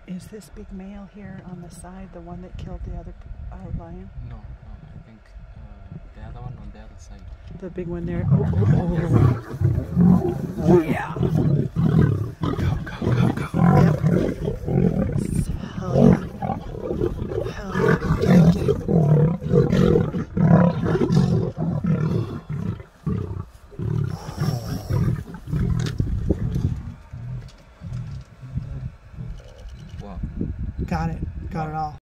Is this big male here on the side the one that killed the other lion? No, I think the other one on the other side. The big one there. Oh. Yeah. Go, go, go, go. Yep. Hell yeah. Hell yeah. Wow. Got it. Got it all.